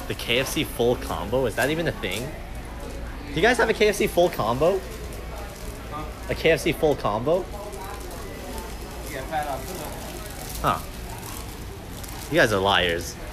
The KFC full combo? Is that even a thing? Do you guys have a KFC full combo? Huh? A KFC full combo? Yeah, fat up. Huh. You guys are liars.